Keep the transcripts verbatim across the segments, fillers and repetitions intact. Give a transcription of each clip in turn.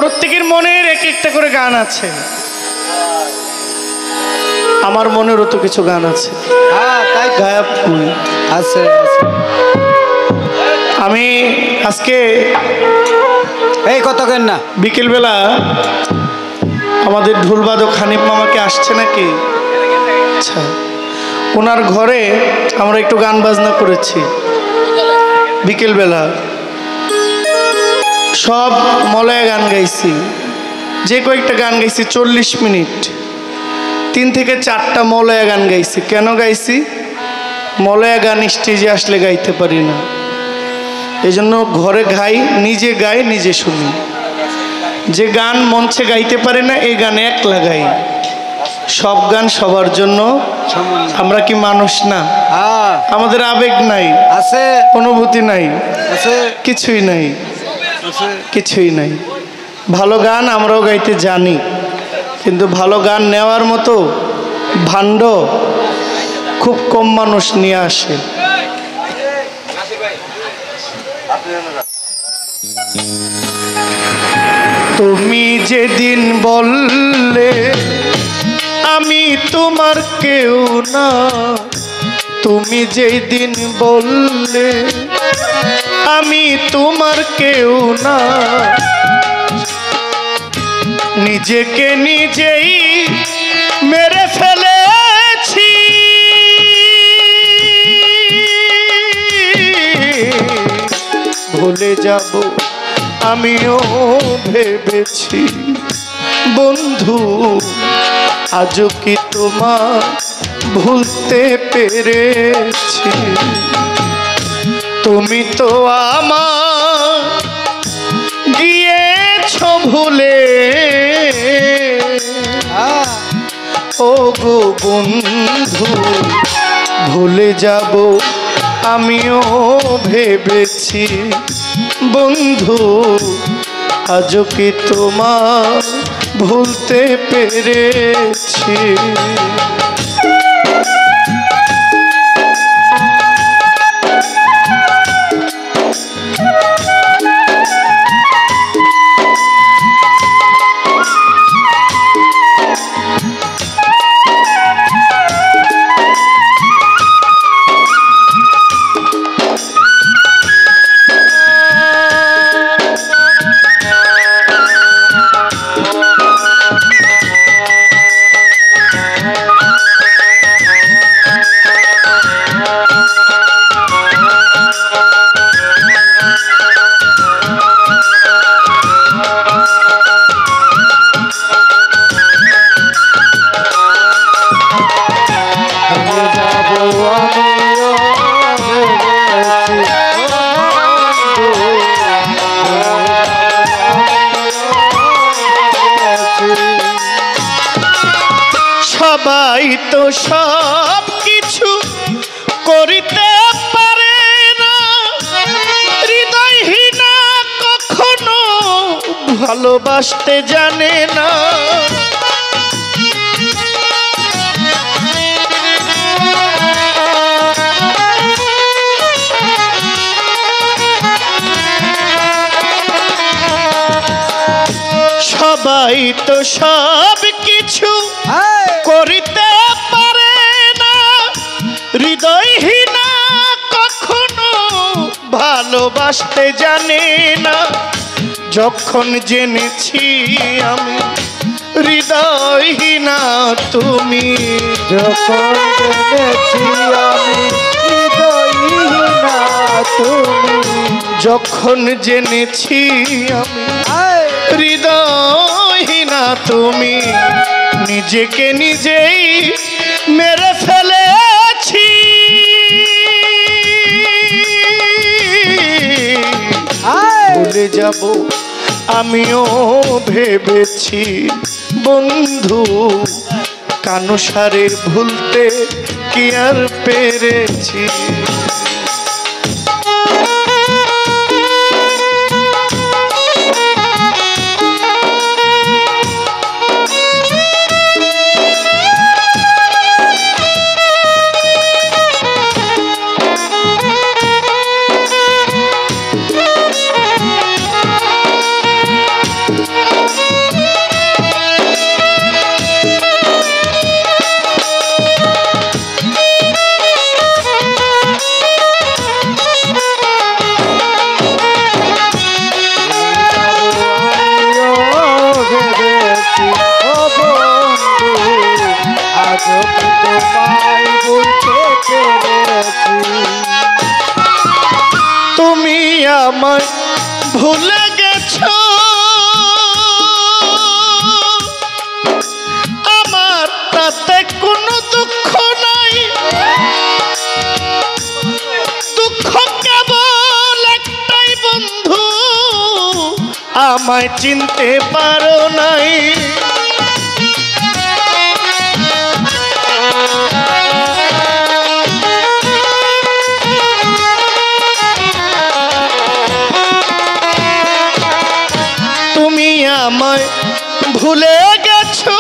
প্রত্যেকের মনের এক একটা করে গান আছে। আমার মনেরও তো কিছু গান আছে। হ্যাঁ তাই গায়ক কই আছে। আমি আজকে এই কত কেন না বিকেলবেলা আমাদের ঢোলবাদক হানিফ মামাকে আসছে নাকি? আচ্ছা, ওনার ঘরে আমরা একটু গান বাজনা করেছি বিকেলবেলা। সব মলয়া গান গাইছি, যে কয়েকটা গান গাইছি চল্লিশ মিনিট, তিন থেকে চারটা মলয়া গান গাইছি। কেন গাইছি? মলয়া গান স্টেজে আসলে গাইতে পারি না, এই জন্য ঘরে গাই, নিজে গাই নিজে শুনি। যে গান মঞ্চে গাইতে পারে না এই গানে একলা গাই। সব গান সবার জন্য। আমরা কি মানুষ না? আমাদের আবেগ নাই, আছে অনুভূতি নাই, আছে কিছুই নাই, আছে কিছুই নাই। ভালো গান আমরাও গাইতে জানি, কিন্তু ভালো গান নেওয়ার মতো ভাণ্ড খুব কম মানুষ নিয়ে আসে। তুমি যেদিন বললে আমি তোমার কেউ না, তুমি যেই দিন বললে আমি তোমার কেউ না, নিজেকে নিজেই মেরে ফেলেছি। ভুলে যাব আমিও ভেবেছি বন্ধু, আজও কি তোমার ভুলতে পেরেছি? তুমি তো আমার গিয়েছ ভুলে, ও গো বন্ধু, ভুলে যাব আমিও ভেবেছি বন্ধু, আজও কি তোমার ভুলতে পেরেছি? সবাই তো সব কিছু করিতে পারে না, হৃদয়হীনা কখনো ভালোবাসতে জানে না। সবাই তো সব কিছু করিতে পারে না, হৃদয়হীনা কখনো ভালোবাসতে জানে না। যখন জেনেছি আমি হৃদয়হীনা তুমি, যখন জেনেছি আমি হৃদয়হীনা তুমি, যখন জেনেছি আমি হৃদয়হীনা তুমি, নিজেকে নিজেই মেরে ফেলেছি। ভুলে যাব আমিও ভেবেছি বন্ধু, কানুসারে ভুলতে কি আর পেরেছি? আমায় ভুলে গেছো, আমার তাতে কোনো দুঃখ নাই, দুঃখ কেবল একটাই বন্ধু, আমায় চিনতে পারো নাই। তুমি আমায় ভুলে গেছো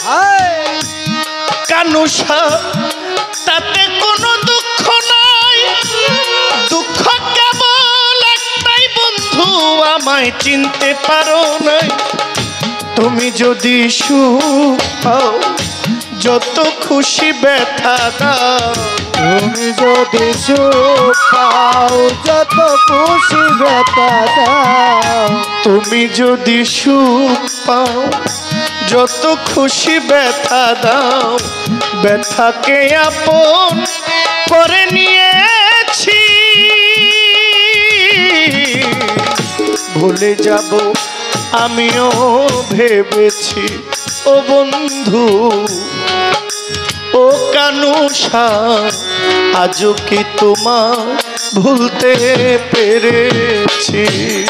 কানুষা, তাতে কোনো দুঃখ নাই, দুঃখ কেবল একটাই বন্ধু, আমায় চিনতে পারো নাই। তুমি যদি সুখ পাও যত খুশি ব্যথা দাও, তুমি যদি সুখ পাও যত খুশি ব্যথা দাও, তুমি যদি সুখ পাও যত খুশি ব্যথা দাও, ব্যথাকে আপন করে নিয়েছি, ভুলে যাব আমিও ভেবেছি ও বন্ধু, ও কানুষা আজও কি তোমার ভুলতে পেরেছি।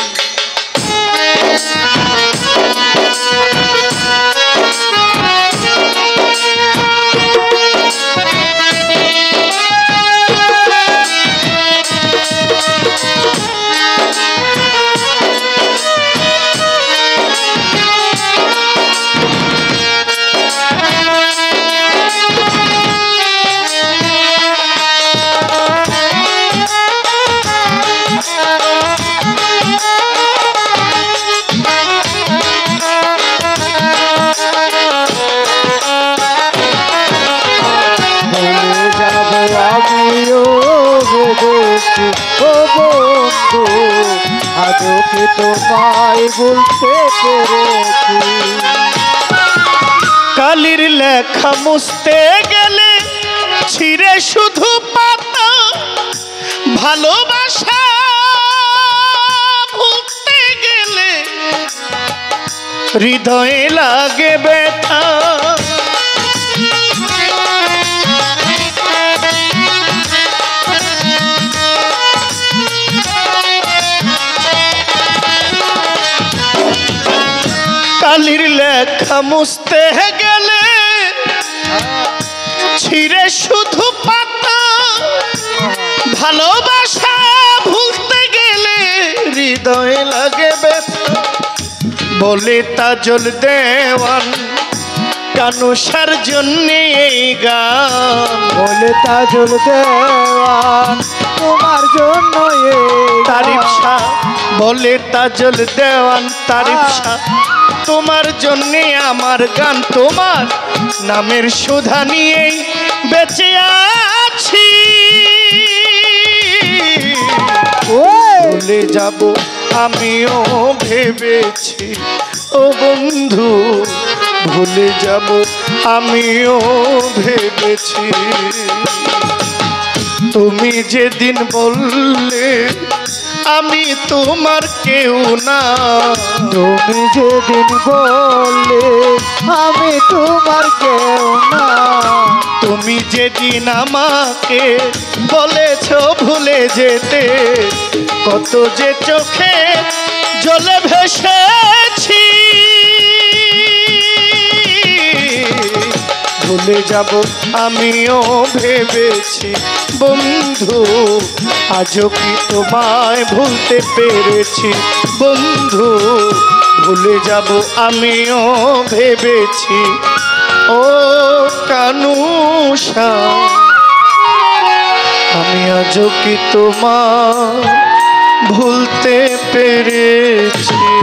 ও বন্ধু আজও কি তোমায় বলতে পেরেছি। কালির লেখা মুছতে গেলে ছিঁড়ে শুধু পাতা, ভালোবাসা ভুলতে গেলে হৃদয়ে লাগে ব্যথা। কালির লেখা মুছতে গেলে ছিঁড়ে শুধু পাতা, ভালোবাসা ভুলতে গেলে হৃদয়ে লাগে ব্যথা। বলে তাজল দেওয়ান কানুষার জন্যে এই গান, বলে তাজল দেওয়ান তোমার জন্য তারিফ শাহ, বলে তাজল দেওয়ান তারিফ শাহ তোমার জন্যে আমার গান, তোমার নামের সুধা নিয়েই বেঁচে আছি। ভুলে যাব আমিও ভেবেছি ও বন্ধু, ভুলে যাব আমিও ভেবেছি। তুমি যেদিন বললে আমি তোমার কেউ না, তুমি যেদিন বললে আমি তোমার কেউ না, তুমি যেদিন আমাকে বলেছ ভুলে যেতে, কত যে চোখে জলে ভেসেছি। ভুলে যাব আমিও ভেবেছি বন্ধু, আজও কি তোমায় ভুলতে পেরেছি বন্ধু, ভুলে যাব আমিও ভেবেছি ও কানুষা, আমি আজও কি তোমায় ভুলতে পেরেছি।